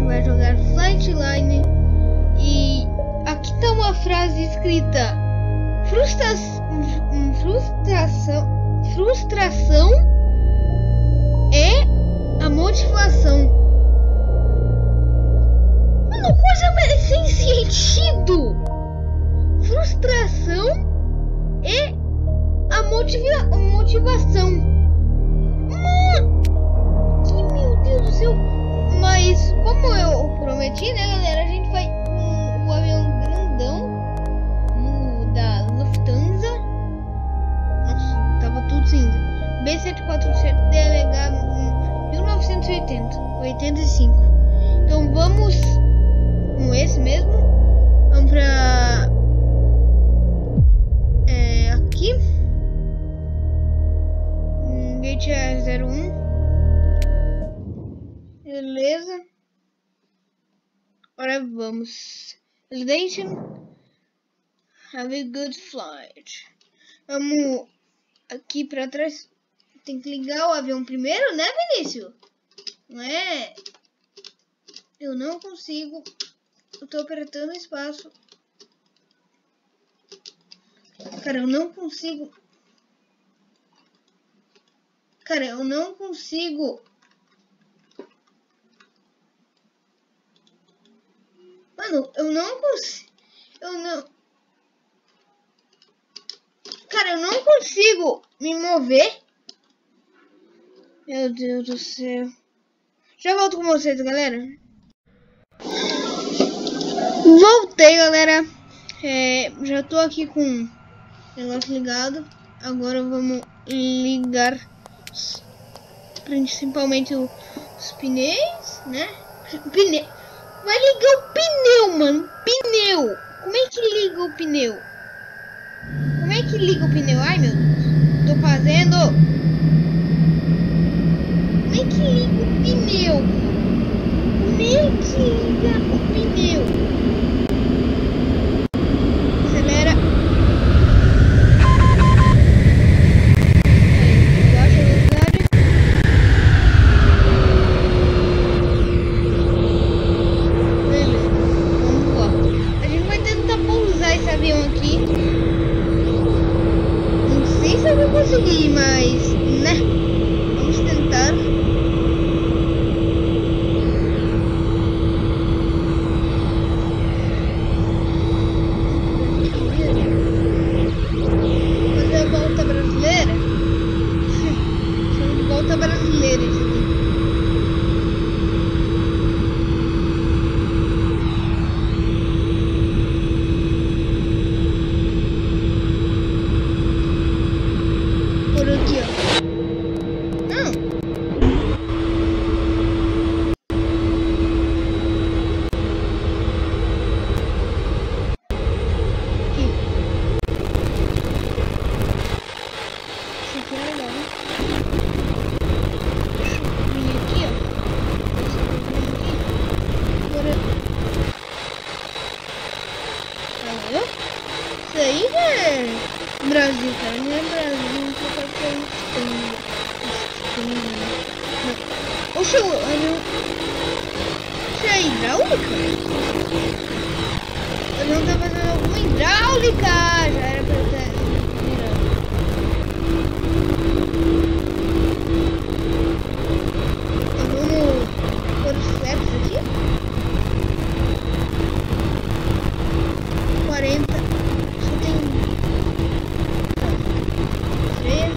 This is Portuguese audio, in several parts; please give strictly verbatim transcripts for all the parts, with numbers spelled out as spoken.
vai jogar Flightline. E aqui tá uma frase escrita: Frustra... frustração frustração é a motivação. Mano, coisa sem sentido. Frustração é a motiva motivação. Mano, que meu Deus do céu. Mas como eu prometi, né, galera, a gente vai com o avião grandão no, da Lufthansa. Nossa, tava tudo cinza. B sete quatro sete D L H mil novecentos e oitenta, oitenta e cinco. Então vamos com esse mesmo. Vamos pra é, aqui. Gate é zero um. Beleza. Agora vamos. Validation. Have a good flight. Vamos aqui pra trás. Tem que ligar o avião primeiro, né, Vinícius? Não é? Eu não consigo. Eu tô apertando espaço. Cara, eu não consigo. Cara, eu não consigo. Mano, eu não consigo. Eu não. Cara, eu não consigo me mover. Meu Deus do céu. Já volto com vocês, galera. Voltei, galera. É, já tô aqui com o negócio ligado. Agora vamos ligar principalmente os pneus, né? Pneu. Vai ligar o pneu, mano. Pneu. Como é que liga o pneu? Como é que liga o pneu? Ai, meu Deus. Tô fazendo. Como é que liga o pneu? Como é que liga o pneu? Acelera. Aí, baixa a velocidade. Beleza, vamos voar. A gente vai tentar pousar esse avião aqui. Não sei se eu vou conseguir, mas, né? Vamos tentar. Fazer a volta brasileira. Chama de volta brasileira isso aqui. Por aqui, ó. Não. Aqui. Isso aqui é legal, né? Vim aqui, ó. Esse aqui. Agora. Valeu? Isso aí é Brasil, cara. Não é Brasil, não sei qual que é isso. Oxe, o avião. Isso é hidráulica? O avião tá fazendo alguma hidráulica. Já era pra ter. Vamos pôr os flaps aqui. quarenta. Só tem. Freia.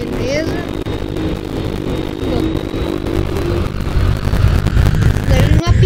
Beleza. Bom. Agora ele não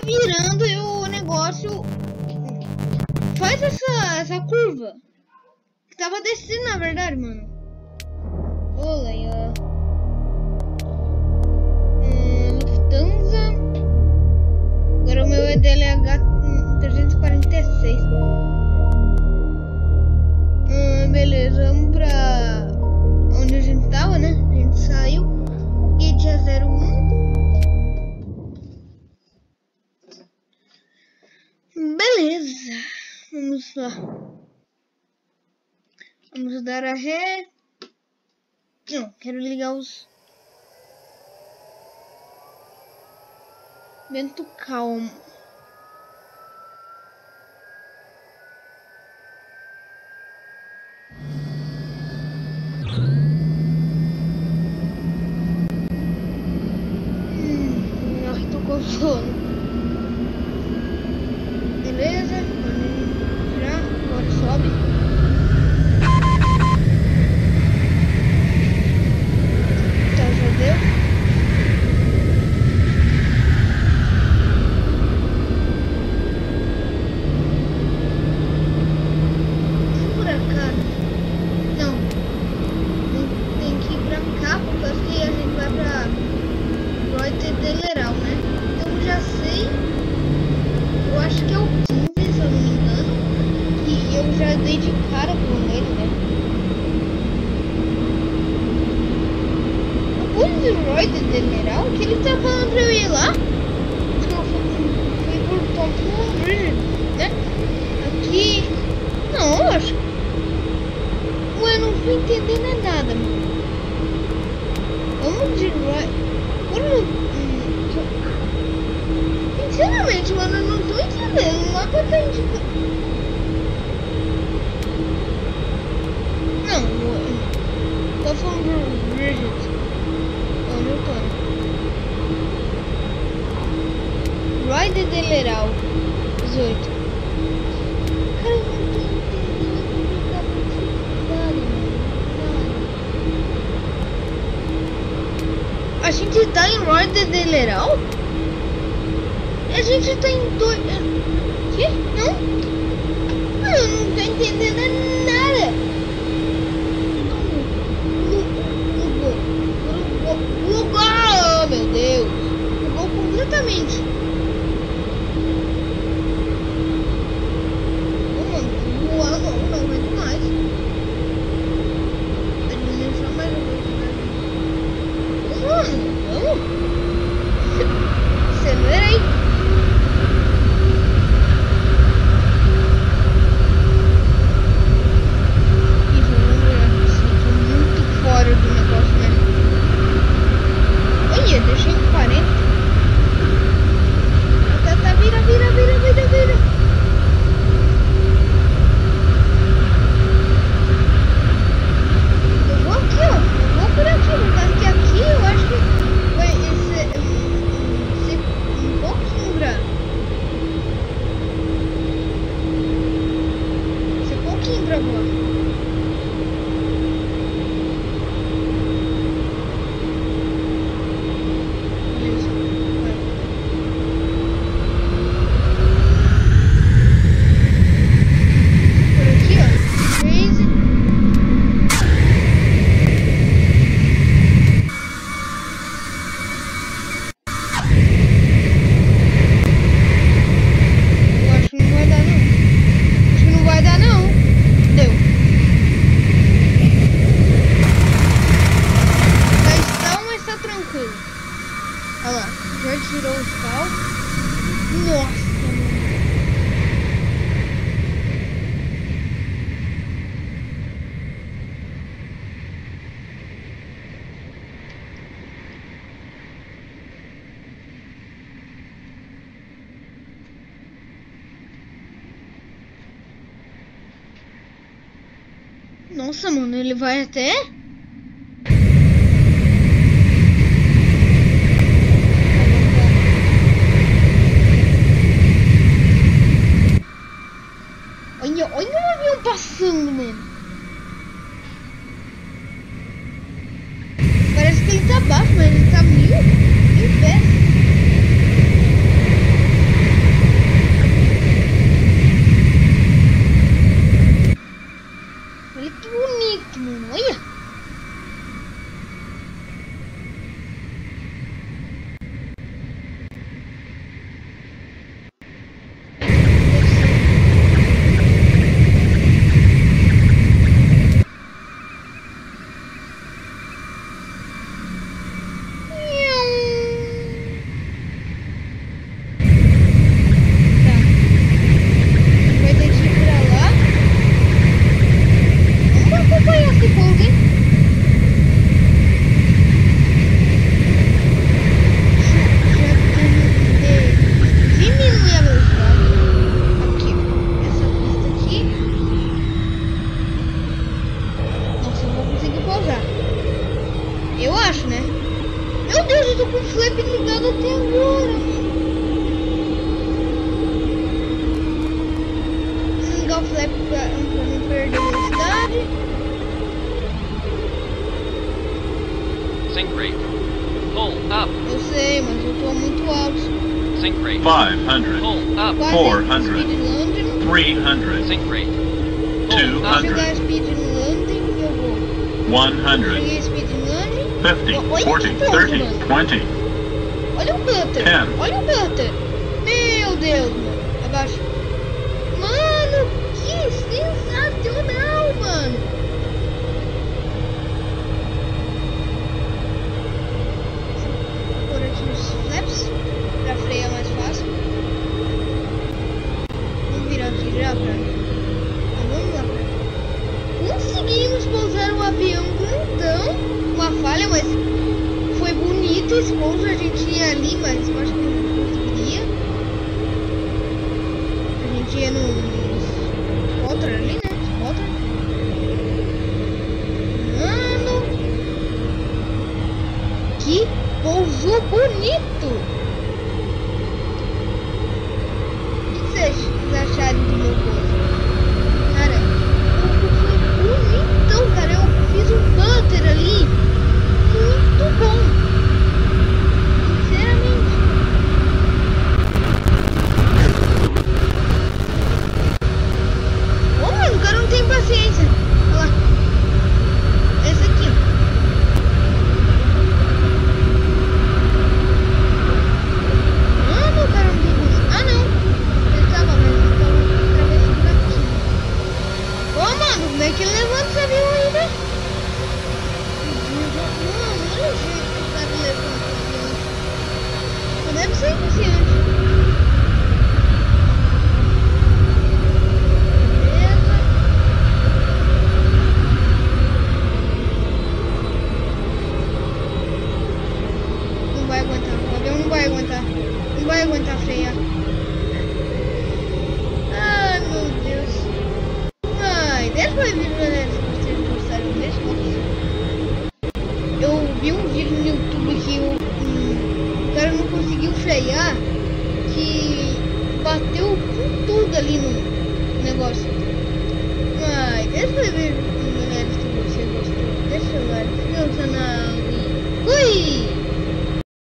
virando e o negócio faz essa, essa curva. Que tava descendo, na verdade, mano. Olha aí, ó. Hum, Lufthansa. Agora o meu é D L H trezentos e quarenta e seis. Hum, beleza, vamos pra onde a gente tava, né? A gente saiu. Gate a zero um. Beleza. Vamos lá. Vamos dar a ré. Não, quero ligar os... Vento calmo. Hum, ai, tô com sono. Beleza, vamos já, agora sobe. Tá, já deu. Por cá. Não. Tem que ir pra cá, porque acho que a gente vai pra Reuter Deleral, né? Então já sei. Eu acho que é o quinze, se eu não me engano. E eu já dei de cara com ele, né? O Reuter Deleral, que ele tá falando pra eu ir lá? Não, foi por Thompson Bridge, né? Aqui... Não, eu acho... Ué, não fui entendendo nada, mano. Vamos de Reuter... Sinceramente, mano, eu não tô entendendo. O mapa tá indicando. Não, tô falando do Bridget. Onde eu tô? Reuter Deleral dezoito. Cara, eu não tô entendendo nada, mano. Nada. A gente tá em Reuter Deleral? A gente tá em dois... Que? Não? Eu não tô entendendo nada. Bugou, meu Deus. Bugou completamente. Ô, mano, voar não, não vai demais. A dimensão mais ou menos. Mano, vamos. Acelera aí. Do negócio, né? Olha, deixei em quarenta. Tá, tá, vira, vira, vira, vira, vira. Eu vou aqui, ó. Eu vou por aqui, por causa que aqui eu acho que vai ser um pouquinho pra... Ser pouquinho pra voar. Nossa, mano, ele vai até... Olha, olha o avião passando, mano. Parece que ele tá baixo, mas ele tá mil, mil pés. Sink rate. Pull up. Eu sei, mas eu tô muito alto. Sink rate. five hundred. Pull up. Quase four speed hundred. landing. three hundred. Sink rate. two Pull up. Chegar hundred. speed landing e eu vou. one hundred. Cheguei speed landing. fifty. Olha forty. que ponto, thirty. mano. twenty. Olha o Butter. Ten. Olha o Butter. Meu Deus, mano. Abaixa. Mano, que sensacional, mano. Vou pôr aqui os flaps pra frear mais fácil. Vamos virar aqui já pra... Ah, vamos lá pra... Conseguimos pousar um avião grandão. Uma falha, mas foi bonito esse pouso. A gente ia ali, mas eu acho que não conseguiria. A gente ia no spotter ali, né? Spotter. Mano, que pouso bonito! O que vocês acharam do meu pouso? Cara, o pouso foi bonitão, cara. Eu fiz um butter ali. Muito bom. Sinceramente. Ô, mano, o cara não tem paciência. Olha lá. Esse aqui, ó. Mano, o cara não tem paciência. Ah, não. Ele tava, mas ele tava atravessando aqui. Ô, mano, como é que ele levanta esse avião aí, né? Mano, olha o jeito que o cara levanta esse avião. Só deve ser eficiente. Não vai aguentar, o avião não vai aguentar. Não vai aguentar frear. Ai, meu Deus. Ai, deixa eu ver, galera, se vocês gostaram desse vídeo. Eu vi um vídeo no YouTube que o, um, o cara não conseguiu frear, que bateu com tudo ali no negócio. Ai, deixa eu ver, galera, se você gostou. Deixa o like, se inscreva no canal e fui!